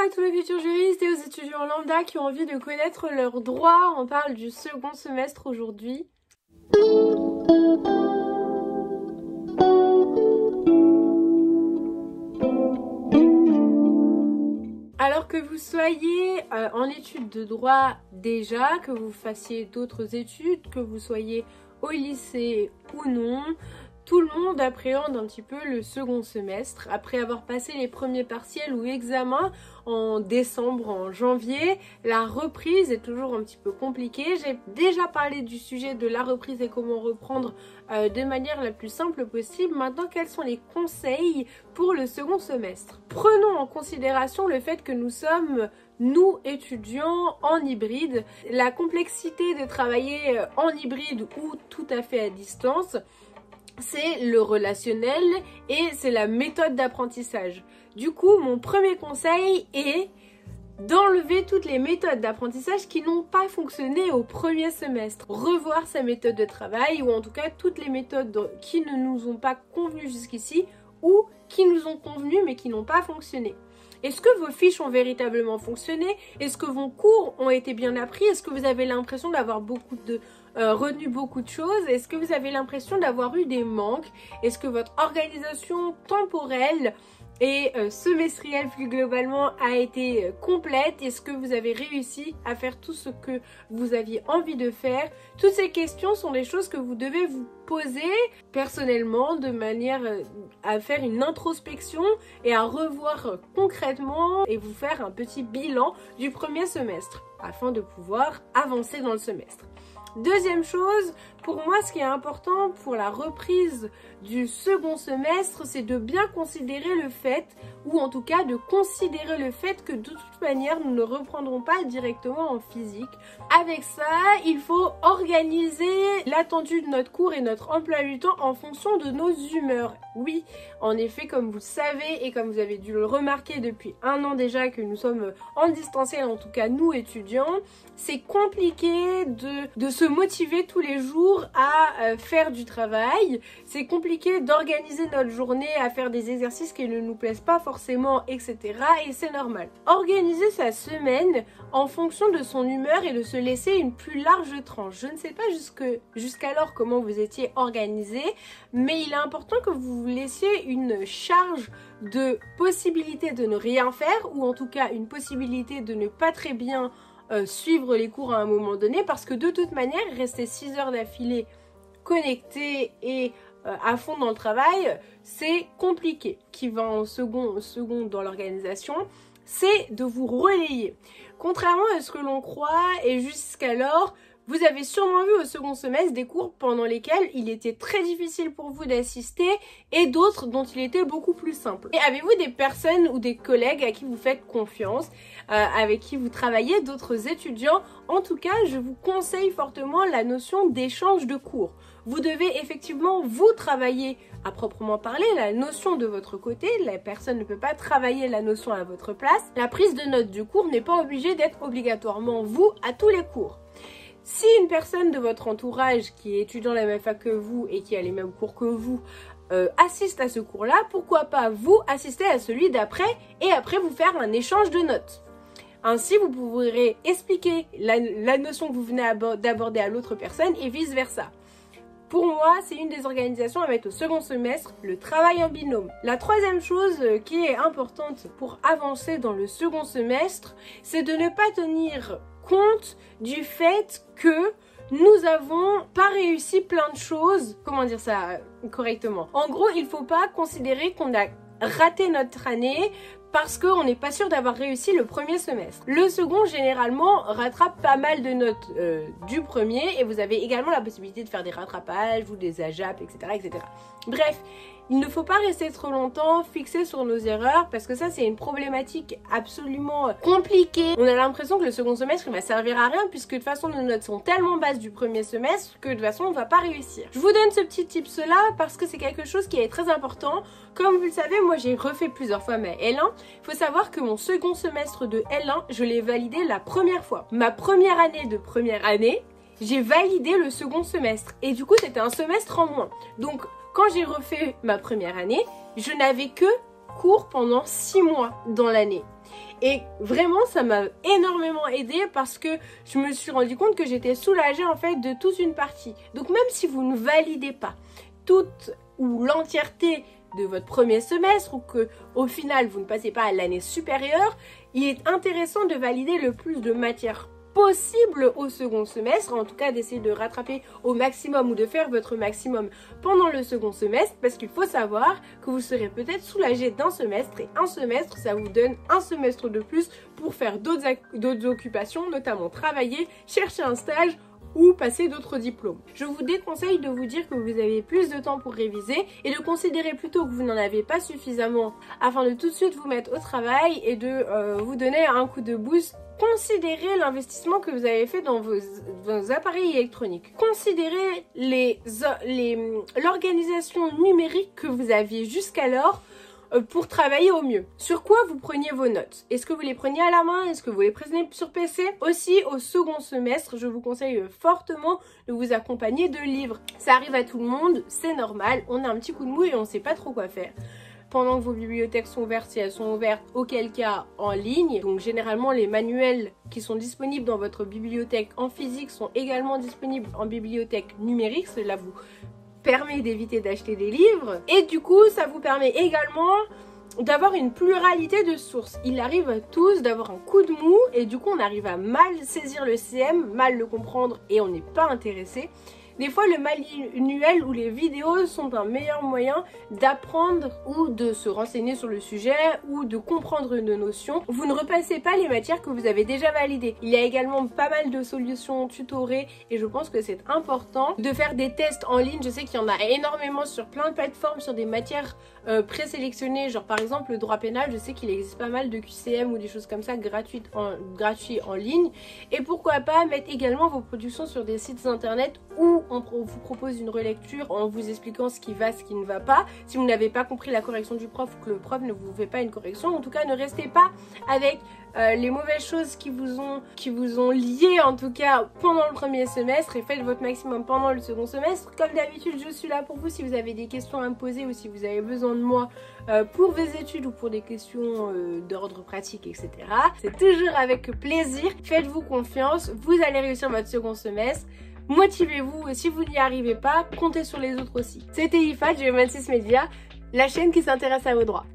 à tous les futurs juristes et aux étudiants lambda qui ont envie de connaître leurs droits. On parle du second semestre aujourd'hui. Alors que vous soyez en études de droit déjà, que vous fassiez d'autres études, que vous soyez au lycée ou non, tout le monde appréhende un petit peu le second semestre. Après avoir passé les premiers partiels ou examens en décembre, en janvier, la reprise est toujours un petit peu compliquée. J'ai déjà parlé du sujet de la reprise et comment reprendre de manière la plus simple possible. Maintenant, quels sont les conseils pour le second semestre? Prenons en considération le fait que nous sommes nous étudiants en hybride. La complexité de travailler en hybride ou tout à fait à distance, c'est le relationnel et c'est la méthode d'apprentissage. Du coup, mon premier conseil est d'enlever toutes les méthodes d'apprentissage qui n'ont pas fonctionné au premier semestre. Revoir sa méthode de travail ou en tout cas toutes les méthodes qui ne nous ont pas convenu jusqu'ici ou qui nous ont convenu mais qui n'ont pas fonctionné. Est-ce que vos fiches ont véritablement fonctionné? Est-ce que vos cours ont été bien appris? Est-ce que vous avez l'impression d'avoir retenu beaucoup de choses? Est-ce que vous avez l'impression d'avoir eu des manques? Est-ce que votre organisation temporelle et semestrielle plus globalement a été complète? Est-ce que vous avez réussi à faire tout ce que vous aviez envie de faire? Toutes ces questions sont des choses que vous devez vous poser personnellement de manière à faire une introspection et à revoir concrètement et vous faire un petit bilan du premier semestre afin de pouvoir avancer dans le semestre. Deuxième chose, pour moi, ce qui est important pour la reprise du second semestre, c'est de bien considérer le fait, ou en tout cas de considérer le fait que de toute manière, nous ne reprendrons pas directement en physique. Avec ça, il faut organiser l'attendu de notre cours et notre emploi du temps en fonction de nos humeurs. Oui, en effet, comme vous le savez et comme vous avez dû le remarquer depuis un an déjà que nous sommes en distanciel, en tout cas nous étudiants, c'est compliqué de se motiver tous les jours à faire du travail. C'est compliqué d'organiser notre journée à faire des exercices qui ne nous plaisent pas forcément, etc. Et c'est normal. Organiser sa semaine en fonction de son humeur et de se laisser une plus large tranche. Je ne sais pas jusqu'alors comment vous étiez organisé, mais il est important que vous vous laissiez une charge de possibilité de ne rien faire ou en tout cas une possibilité de ne pas très bien suivre les cours à un moment donné parce que de toute manière, rester 6 heures d'affilée connecté et à fond dans le travail, c'est compliqué. Qui va en second dans l'organisation, c'est de vous relayer. Contrairement à ce que l'on croit et jusqu'alors, vous avez sûrement vu au second semestre des cours pendant lesquels il était très difficile pour vous d'assister et d'autres dont il était beaucoup plus simple. Et avez-vous des personnes ou des collègues à qui vous faites confiance, avec qui vous travaillez, d'autres étudiants? En tout cas, je vous conseille fortement la notion d'échange de cours. Vous devez effectivement vous travailler à proprement parler la notion de votre côté. La personne ne peut pas travailler la notion à votre place. La prise de notes du cours n'est pas obligée d'être obligatoirement vous à tous les cours. Si une personne de votre entourage qui est étudiant à la même fac que vous et qui a les mêmes cours que vous assiste à ce cours-là, pourquoi pas vous assister à celui d'après et après vous faire un échange de notes. Ainsi, vous pourrez expliquer la notion que vous venez d'aborder à l'autre personne et vice-versa. Pour moi, c'est une des organisations à mettre au second semestre, le travail en binôme. La troisième chose qui est importante pour avancer dans le second semestre, c'est de ne pas tenir compte du fait que nous avons pas réussi plein de choses. Comment dire ça correctement? En gros, il faut pas considérer qu'on a raté notre année parce qu'on n'est pas sûr d'avoir réussi le premier semestre. Le second, généralement, rattrape pas mal de notes du premier et vous avez également la possibilité de faire des rattrapages ou des AJAP, etc., etc. Bref, il ne faut pas rester trop longtemps fixé sur nos erreurs parce que ça, c'est une problématique absolument compliquée. On a l'impression que le second semestre, il va servir à rien puisque de toute façon, nos notes sont tellement basses du premier semestre que de toute façon, on va pas réussir. Je vous donne ce petit tips-là parce que c'est quelque chose qui est très important. Comme vous le savez, moi, j'ai refait plusieurs fois ma L1. Il faut savoir que mon second semestre de L1, je l'ai validé la première fois. Ma première année de première année, j'ai validé le second semestre. Et du coup, c'était un semestre en moins. Donc, quand j'ai refait ma première année, je n'avais que cours pendant 6 mois dans l'année. Et vraiment, ça m'a énormément aidé parce que je me suis rendu compte que j'étais soulagée en fait de toute une partie. Donc même si vous ne validez pas toute ou l'entièreté de votre premier semestre ou que au final vous ne passez pas à l'année supérieure, il est intéressant de valider le plus de matières possible au second semestre, en tout cas d'essayer de rattraper au maximum ou de faire votre maximum pendant le second semestre, parce qu'il faut savoir que vous serez peut-être soulagé d'un semestre et un semestre ça vous donne un semestre de plus pour faire d'autres occupations, notamment travailler, chercher un stage ou passer d'autres diplômes. Je vous déconseille de vous dire que vous avez plus de temps pour réviser et de considérer plutôt que vous n'en avez pas suffisamment afin de tout de suite vous mettre au travail et de vous donner un coup de boost. Considérez l'investissement que vous avez fait dans vos appareils électroniques. Considérez l'organisation numérique que vous aviez jusqu'alors pour travailler au mieux. Sur quoi vous preniez vos notes? Est-ce que vous les preniez à la main? Est-ce que vous les prenez sur PC? Aussi, au second semestre, je vous conseille fortement de vous accompagner de livres. Ça arrive à tout le monde, c'est normal, on a un petit coup de mou et on ne sait pas trop quoi faire. Pendant que vos bibliothèques sont ouvertes, si elles sont ouvertes, auquel cas en ligne. Donc généralement les manuels qui sont disponibles dans votre bibliothèque en physique sont également disponibles en bibliothèque numérique. Cela vous permet d'éviter d'acheter des livres. Et du coup, ça vous permet également d'avoir une pluralité de sources. Il arrive à tous d'avoir un coup de mou et du coup on arrive à mal saisir le CM, mal le comprendre et on n'est pas intéressé. Des fois, le manuel ou les vidéos sont un meilleur moyen d'apprendre ou de se renseigner sur le sujet ou de comprendre une notion. Vous ne repassez pas les matières que vous avez déjà validées. Il y a également pas mal de solutions tutorées et je pense que c'est important de faire des tests en ligne. Je sais qu'il y en a énormément sur plein de plateformes, sur des matières présélectionnées, genre par exemple le droit pénal. Je sais qu'il existe pas mal de QCM ou des choses comme ça gratuits en ligne. Et pourquoi pas mettre également vos productions sur des sites internet où on vous propose une relecture en vous expliquant ce qui va, ce qui ne va pas. Si vous n'avez pas compris la correction du prof ou que le prof ne vous fait pas une correction, en tout cas ne restez pas avec les mauvaises choses qui vous ont lié en tout cas pendant le premier semestre et faites votre maximum pendant le second semestre. Comme d'habitude, je suis là pour vous si vous avez des questions à me poser ou si vous avez besoin de moi pour vos études ou pour des questions d'ordre pratique, etc. C'est toujours avec plaisir. Faites-vous confiance, vous allez réussir votre second semestre. Motivez-vous et si vous n'y arrivez pas, comptez sur les autres aussi. C'était Ifat, Geomantis Media, la chaîne qui s'intéresse à vos droits.